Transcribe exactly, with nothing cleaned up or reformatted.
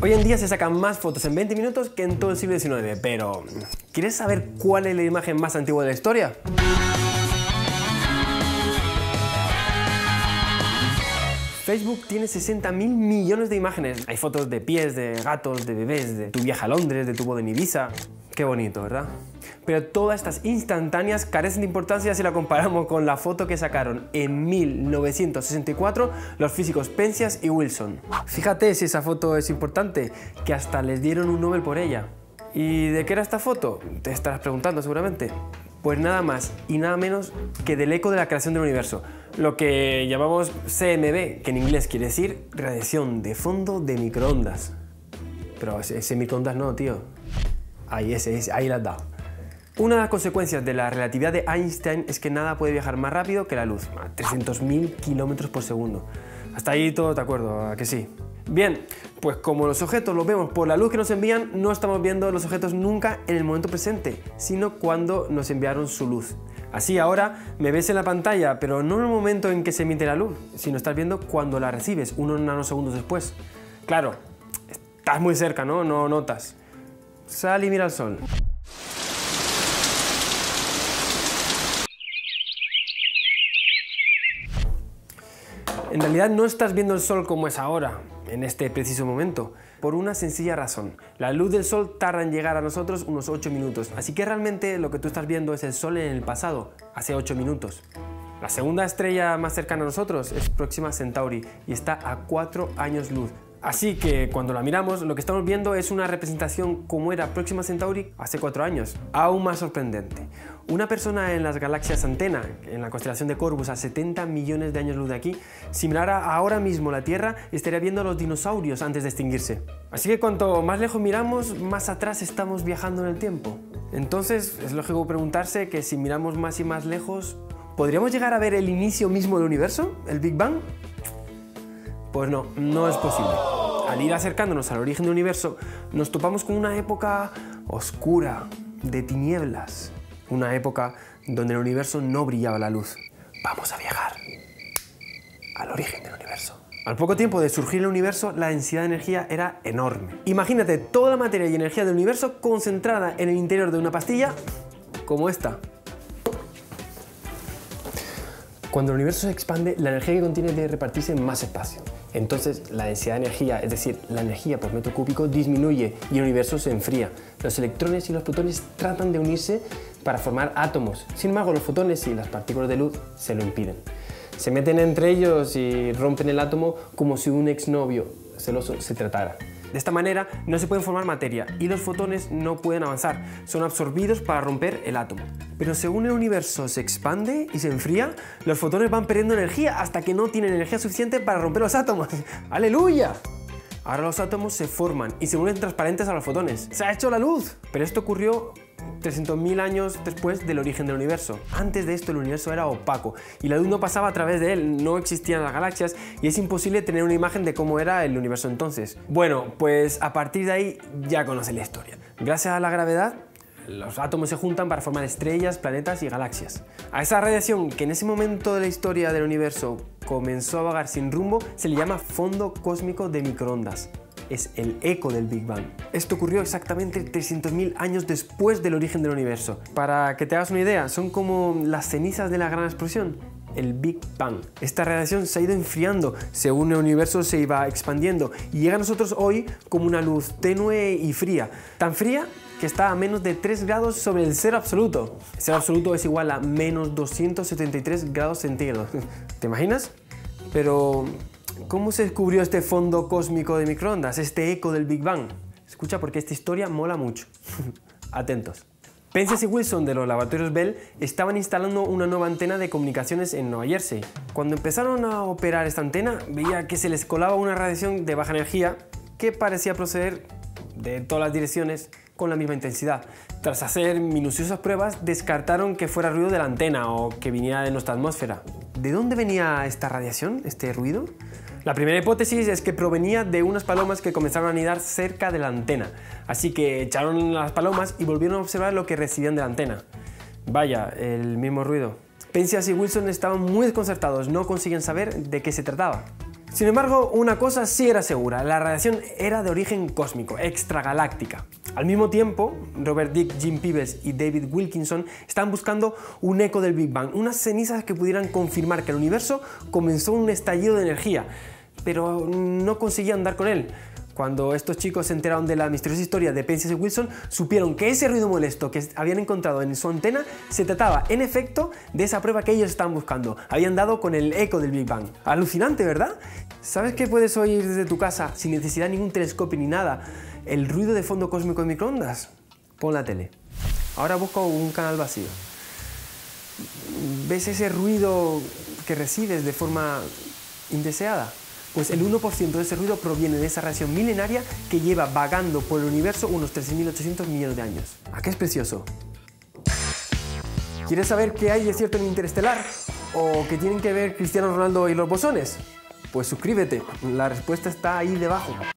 Hoy en día se sacan más fotos en veinte minutos que en todo el siglo diecinueve, pero ¿quieres saber cuál es la imagen más antigua de la historia? Facebook tiene sesenta mil millones de imágenes. Hay fotos de pies, de gatos, de bebés, de tu viaje a Londres, de tu boda en Ibiza. Qué bonito, ¿verdad? Pero todas estas instantáneas carecen de importancia si la comparamos con la foto que sacaron en mil novecientos sesenta y cuatro los físicos Penzias y Wilson. Fíjate si esa foto es importante, que hasta les dieron un Nobel por ella. ¿Y de qué era esta foto? Te estarás preguntando seguramente. Pues nada más y nada menos que del eco de la creación del universo, lo que llamamos C M B, que en inglés quiere decir radiación de fondo de microondas. Pero ese, ese microondas no, tío. Ahí, ese, ese, ahí la has dado. Una de las consecuencias de la relatividad de Einstein es que nada puede viajar más rápido que la luz, a trescientos mil kilómetros por segundo. Hasta ahí todo de acuerdo, ¿a que sí? Bien, pues como los objetos los vemos por la luz que nos envían, no estamos viendo los objetos nunca en el momento presente, sino cuando nos enviaron su luz. Así ahora me ves en la pantalla, pero no en el momento en que se emite la luz, sino estás viendo cuando la recibes, unos nanosegundos después. Claro, estás muy cerca, ¿no? No notas. Sal y mira el sol. En realidad no estás viendo el sol como es ahora, en este preciso momento, por una sencilla razón. La luz del sol tarda en llegar a nosotros unos ocho minutos, así que realmente lo que tú estás viendo es el sol en el pasado, hace ocho minutos. La segunda estrella más cercana a nosotros es Próxima Centauri y está a cuatro años luz. Así que cuando la miramos, lo que estamos viendo es una representación como era Próxima Centauri hace cuatro años. Aún más sorprendente. Una persona en las galaxias Antena, en la constelación de Corvus, a setenta millones de años luz de aquí, si mirara ahora mismo la Tierra, estaría viendo a los dinosaurios antes de extinguirse. Así que cuanto más lejos miramos, más atrás estamos viajando en el tiempo. Entonces, es lógico preguntarse que si miramos más y más lejos, ¿podríamos llegar a ver el inicio mismo del universo? ¿El Big Bang? Pues no, no es posible. Al ir acercándonos al origen del universo, nos topamos con una época oscura, de tinieblas. Una época donde en el universo no brillaba la luz. Vamos a viajar al origen del universo. Al poco tiempo de surgir el universo, la densidad de energía era enorme. Imagínate toda la materia y energía del universo concentrada en el interior de una pastilla como esta. Cuando el universo se expande, la energía que contiene debe repartirse en más espacio. Entonces, la densidad de energía, es decir, la energía por metro cúbico, disminuye y el universo se enfría. Los electrones y los protones tratan de unirse para formar átomos. Sin embargo, los fotones y las partículas de luz se lo impiden. Se meten entre ellos y rompen el átomo como si un exnovio celoso se tratara. De esta manera no se pueden formar materia y los fotones no pueden avanzar, son absorbidos para romper el átomo. Pero según el universo se expande y se enfría, los fotones van perdiendo energía hasta que no tienen energía suficiente para romper los átomos. ¡Aleluya! Ahora los átomos se forman y se unen transparentes a los fotones. ¡Se ha hecho la luz! Pero esto ocurrió trescientos mil años después del origen del universo. Antes de esto el universo era opaco y la luz no pasaba a través de él, no existían las galaxias y es imposible tener una imagen de cómo era el universo entonces. Bueno, pues a partir de ahí ya conoces la historia. Gracias a la gravedad, los átomos se juntan para formar estrellas, planetas y galaxias. A esa radiación que en ese momento de la historia del universo comenzó a vagar sin rumbo, se le llama fondo cósmico de microondas. Es el eco del Big Bang. Esto ocurrió exactamente trescientos mil años después del origen del universo. Para que te hagas una idea, son como las cenizas de la gran explosión, el Big Bang. Esta radiación se ha ido enfriando según el universo se iba expandiendo y llega a nosotros hoy como una luz tenue y fría. Tan fría que está a menos de tres grados sobre el cero absoluto. El cero absoluto es igual a menos doscientos setenta y tres grados centígrados. ¿Te imaginas? Pero ¿cómo se descubrió este fondo cósmico de microondas, este eco del Big Bang? Escucha porque esta historia mola mucho. Atentos. Penzias y Wilson de los laboratorios Bell estaban instalando una nueva antena de comunicaciones en Nueva Jersey. Cuando empezaron a operar esta antena, veía que se les colaba una radiación de baja energía que parecía proceder de todas las direcciones con la misma intensidad. Tras hacer minuciosas pruebas, descartaron que fuera ruido de la antena o que viniera de nuestra atmósfera. ¿De dónde venía esta radiación, este ruido? La primera hipótesis es que provenía de unas palomas que comenzaron a anidar cerca de la antena, así que echaron las palomas y volvieron a observar lo que recibían de la antena. Vaya, el mismo ruido. Penzias y Wilson estaban muy desconcertados, no conseguían saber de qué se trataba. Sin embargo, una cosa sí era segura, la radiación era de origen cósmico, extragaláctica. Al mismo tiempo, Robert Dicke, Jim Peebles y David Wilkinson estaban buscando un eco del Big Bang, unas cenizas que pudieran confirmar que el universo comenzó un estallido de energía, pero no conseguían dar con él. Cuando estos chicos se enteraron de la misteriosa historia de Penzias y Wilson, supieron que ese ruido molesto que habían encontrado en su antena se trataba, en efecto, de esa prueba que ellos estaban buscando. Habían dado con el eco del Big Bang. Alucinante, ¿verdad? ¿Sabes que puedes oír desde tu casa, sin necesidad de ningún telescopio ni nada, el ruido de fondo cósmico en microondas? Pon la tele. Ahora busca un canal vacío. ¿Ves ese ruido que recibes de forma indeseada? Pues el uno por ciento de ese ruido proviene de esa radiación milenaria que lleva vagando por el universo unos trece mil ochocientos millones de años. ¿A qué es precioso? ¿Quieres saber qué hay de cierto en Interestelar? ¿O qué tienen que ver Cristiano Ronaldo y los bosones? Pues suscríbete, la respuesta está ahí debajo.